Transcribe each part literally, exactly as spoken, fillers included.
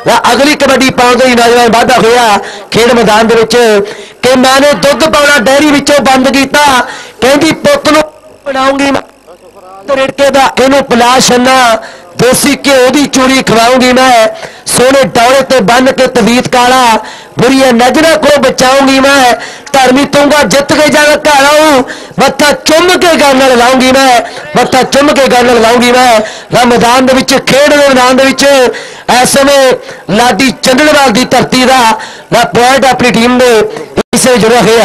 अगली कबड्डी पाउण दे नौजवान वाधा होया खेड मैदान दे विच कि मैंने दुध पाउणा डेयरी विचों बंद कीता कहंदी पुत्त नूं बनाऊंगी रिड़के दा इहनूं पिला छन्ना देसी घ्यो की चूड़ी खवाऊंगी मैं सोने डौले ते बन के तवीत काला बुरिया नजरों को बचाऊंगी मैं धर्मी तूंगा जित के जाना घर आऊं मत्था चुम के गल लाऊंगी मैं मत्था चुम के गल लाऊंगी मैं मैदान दे विच खेड मैदान दे विच इस समय लाडी चंडलवाल की धरती का ना पॉइंट अपनी टीम ने इसे जुड़ा हुआ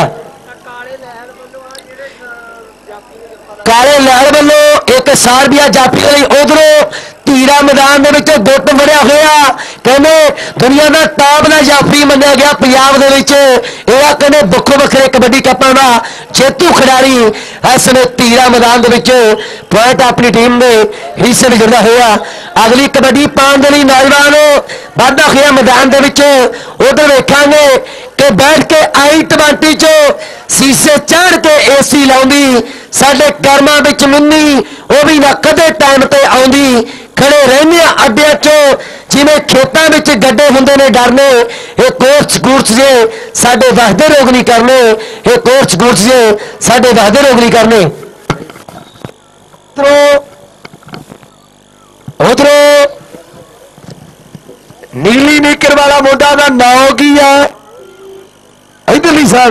काले लहर वालों एक सारबिया जाफी उधरों धीरा मैदान के गुट बढ़िया होया कहने दुनिया का टॉप का जाफी मनिया गया पंजाब के कहने बखो बखरे कबड्डी कपां का जेतू खिडारी इस समय धीरा मैदान के पॉइंट अपनी टीम ने हिस्से में जुड़ा हुआ अगली कबड्डी पाने के लिए नौजवान वाधा होया मैदान के उधर वेखांगे कि बैठ के आई ट्वेंटी चो शीशे चढ़ के ए सी लाउंदी साडे कर्मां विच मिन्नी वो भी ना कदे टाइम ते आउंदी खड़े रहने अड्डिया चो जिवें खेतों में गड्ढे होंदे ने डरने ये कोर्स गुर्स जे साडे वसदे रोग नहीं करने ये कोर्स गुर्स जे साडे वसदे रोग नहीं करने उधरों नीली नीकर वाला मुंडा का नाम की है इधरली साइड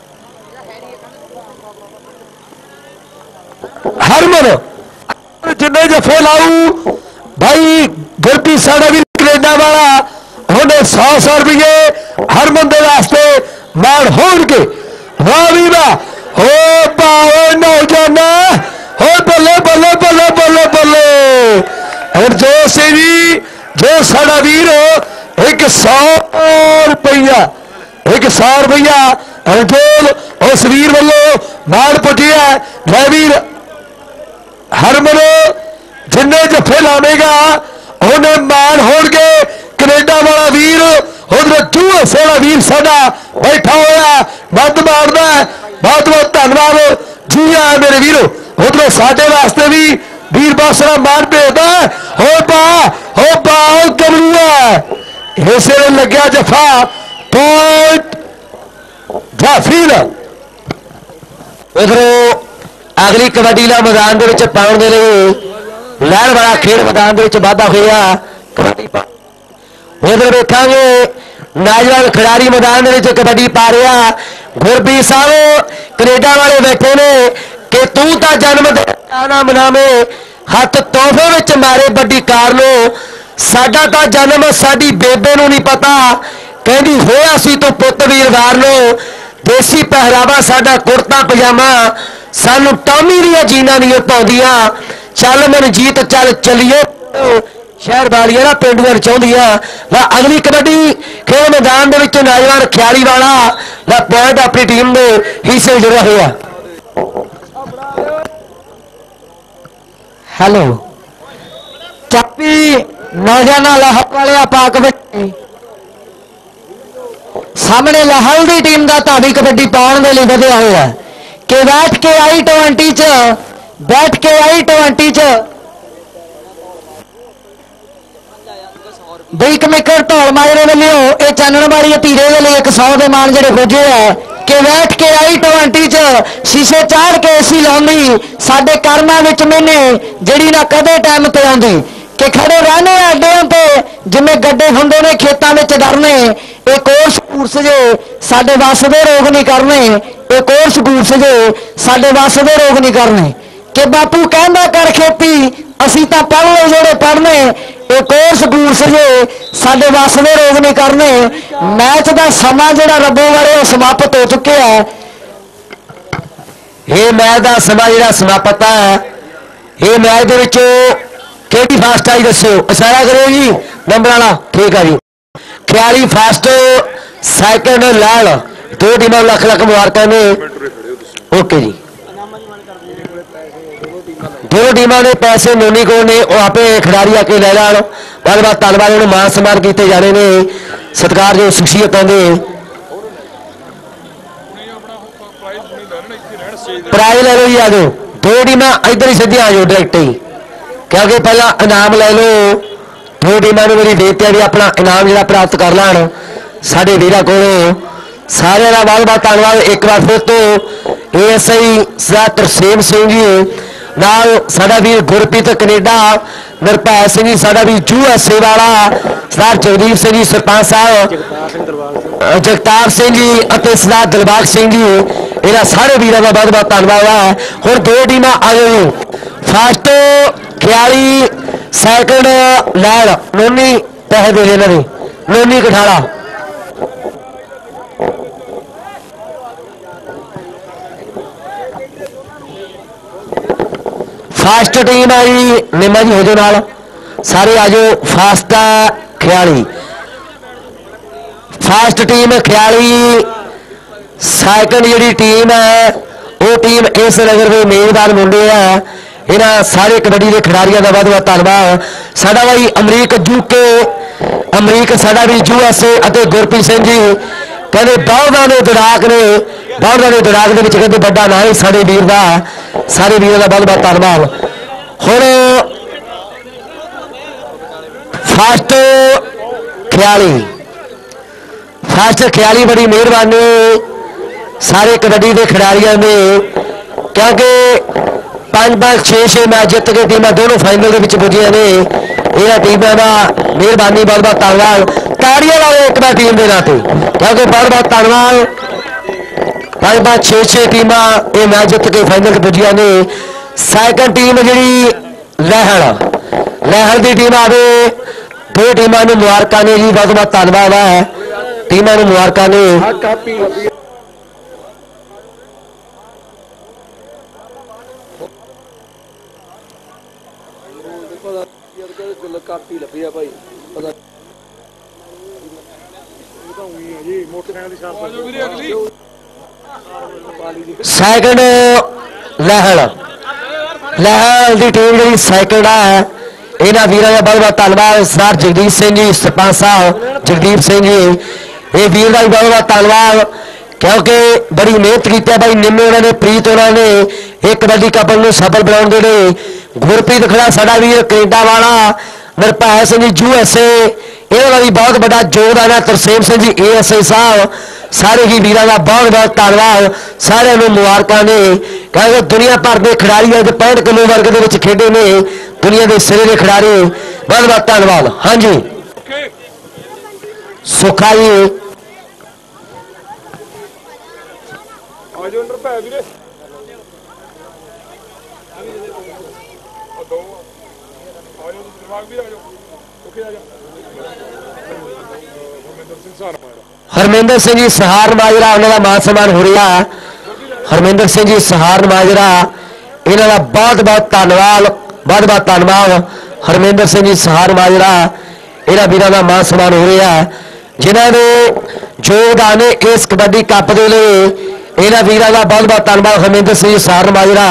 हरमन जिन्ने जफे लाऊ भाई गुरप्रीत साड़ा भी कनेडा वाला उन्हें सौ सौ रुपये हरमन के वास्ते मान हो के वाह भी वाह हो पाओ नौजवाना हो बल्ले बल्ले बल्ले बल्ले बल्ले और जो सी जो साड़ा वीर एक सौ रुपया एक सौ रुपया अंजोल उस वीर वालों मान पुटिया मैं वीर हरमन जिन्ने जफे लावेगा उन्हें मान हो गए कनेडा वाला वीर उधर चूहे सोला वीर साडा बैठा होया मत मारदा बहुत बहुत धन्यवाद जी आए मेरे वीरो उधर साडे वास्ते भी वीर बासरा मान भेजदा हो पा हो पा कमलूआ इसे लग्या जफा पॉइंट जाफी उधरों अगली कबड्डी का मैदान के पाने के लिए लहर वाला खेल मैदान के वाधा होया कबड्डी पा उधर वेखांगे नौजवान खिडारी मैदान के कबड्डी पा रहा गुरप्रीत साहब कनेडा वाले बैठे ने कि तू तो जन्म ना मनावे हथ तोहफे में मारे बड़ी कार लो साडा तो जन्म साडी बेबे नूं नहीं पता कहती होया सी तो पुत वीरवार लो देसी पहरावा साडा कुर्ता पजामा सानू टॉमी दियां जीना नहीं पाउंदियां चल मनजीत चल चलिए शहर वालिया ना पेंडूआ चाहदियां ला अगली कबड्डी खेल मैदान के नौजवान ख्याली वाला ला पॉइंट अपनी टीम ने हिस्से में जुड़ा हुआ हेलो चापी नौजवान लाहौर वाले पाक सामने लाहौर की टीम का धावी कबड्डी पाने के लिए बढ़िया हुआ कि बैठ के आई ट्वेंटी च बैठ के आई ट्वेंटी च बई कमेकर धौल माजरे वालों ये चानण माड़ी धीरे वाले एक सौ के मान जो खोजे है कि बैठ के आई ट्वेंटी च शीशे चाड़ के एसी लाउंदी साडे कर्मां विच मैंने जिहड़ी ना कदे टाइम ते आउंदी कि खड़े रहने अड्डियां ते जिवें गड्ढे हुंदे ने खेतां विच डरने ये कोर्स कूर्स जे साडे वस दे रोग नहीं करने ये कोर्स कूर्स जे साडे वस दे रोग नहीं करने कि बापू कहंदा कर खेती असीं तां पढ़ लए जेहड़े पढ़ने ये कोर्स कूर्स जे साडे वस दे रोग नहीं करने मैच का समा जिहड़ा रब्बों वाले समाप्त हो चुके है ये मैच का समा जिहड़ा समाप्त है ये मैच दे विच केडी फास्ट आई दसो इशारा करो जी नंबर वाला ठीक है जी ख्याली फास्ट सैकंड लाल दो टीमों लख लख मुबारक ने ओके जी दो टीमों ने पैसे नोनी को ने आपे खिडारी आके ले लैन बार बार धन्यवाद उन्हें मान सम्मान किए जाने ने सत्कार जो शख्सियतों के प्राइज ले लो जी आ जाओ दो टीम इधर ही सीधी आ जाओ डायरेक्ट ही क्योंकि पहला इनाम ले लो दो टीमां नूं मेरी बेनती है भी अपना इनाम जिहड़ा प्राप्त कर लैण साडे वीरां कोलों। सारिਆਂ ਦਾ बहुत बहुत धन्यवाद। एक बार फिर तो A S I Sardar Tarsem Singh ji नाल साडा वीर गुरप्रीत कनेडा, निरभै सिंह जी साडा वीर यू एस ए वाला, सरदार जगदीप सिंह जी सरपंच साहब, जगतार सिंह जी और सरदार दिलबाग सिंह जी, इन्हां सारे वीरों का बहुत बहुत धन्यवाद है। हुण दो टीमां आ गई, फर्स्ट खियाली, सैकंड लैन नोनी पैसे दे देना नोनी कठाड़ा। फास्ट टीम आई निमा जी हो जाओ नाल सारे आ जाओ। Fast Khiali, fast team Khiali, second जी टीम है वो टीम इस नगर के मेजबान मुंडे है। इन्होंने सारे कबड्डी के खिडारियों का बहुत बहुत धन्यवाद। साडा भाई अमरीक यूके, अमरीक साडा भी यू एस ए और गुरप्रीत सिंह जी कहते बौलदां के दौड़ाक ने, बौलदां के दौड़ाक के कहते बड़ा ना ही साडे वीर का, सारे वीरों का बहुत बहुत धन्यवाद। हुण फास्ट खियाली, फास्ट खियाली बड़ी मेहरबानी सारे कबड्डी के खिडारियों ने, क्योंकि पांच पांच छे छे मैच जित के टीमां दोनों फाइनल के पुजिया ने। इन्होंने टीमों का मेहरबानी बहुत बहुत धन्यवाद। ताड़ियां लाओ एक बार टीम के नाते, क्योंकि बहुत बहुत धन्यवाद। पांच पांच छे छे टीमां ये मैच जित के फाइनल के पुजिया ने। सैकंड टीम जी लहर, लहर की टीम आवे, दो टीमों को मुबारकां ने जी, बहुत बहुत धन्यवाद है टीमों को मुबारकां ने। सैकंड लहल, लहल की टीम जी सैकंड है, इन्होंने वीरों का बहुत बहुत धन्यवाद। सरदार जगदीप सिंह जी सरपंच साहब, जगदीप सिंह जी ये वीर का भी बहुत बहुत धन्यवाद, क्योंकि बड़ी मेहनत की भाई निम्मे उन्होंने प्रीत उन्होंने एक कबड्डी कप में सफल बनाने के लिए। गुरप्रीत खड़ा साडा वीर कनेडा वाला, Nirbhai Singh ji U S A, इन्होंने भी बहुत बड़ा योगदान है। Tarsem Singh ji A S I साहब, सारे ही वीरों का बहुत बहुत धन्यवाद। सारे मुबारकां ने, क्योंकि दुनिया भर के खिडारी अज पैंठ किलो वर्ग के खेडे ने, दुनिया के सिरे के खिडारी, बहुत बहुत धन्यवाद। हाँ जी सुखा जी हरमिंदर सिंह जी सहार माजरा, उन्होंने मान सम्मान हो रहा। हरमिंदर सिंह जी सहार माजरा, इन्हों बहुत बहुत धन्यवाद, बहुत बहुत धन्यवाद। हरमिंदर सिंह जी सहार माजरा, इन्होंने वीरों का मान सम्मान हो रहा, जिन्होंने योगदान इस कबड्डी कप के लिए। इन्होंने वीरों का बहुत बहुत धन्यवाद। हरमिंदर सिंह जी सहार माजरा,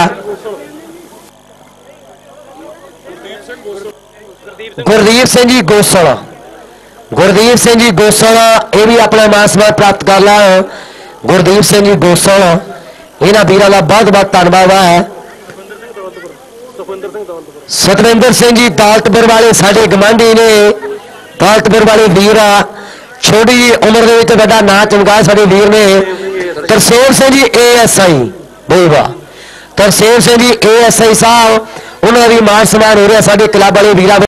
गुरदीप सिंह जी गोसल, गुरदीप सिंह जी गोसल ये भी अपना मान सम्मान प्राप्त कर ला। गुरदीप सिंह जी गोसल, इन्होंने वीरों का बहुत बहुत धन्यवाद है। सतविंदर सिंह जी दौलतपुर वाले साढ़े गवांढी ने, दौलतपुर वाले वीर छोटी उम्र के बड़ा ना चमका साढ़े वीर ने। Tarsem Singh ji A S I बोलवा, Tarsem Singh ji A S I साहब, उन्होंने भी मान सम्मान हो रहा साढ़े क्लब वाले वीर।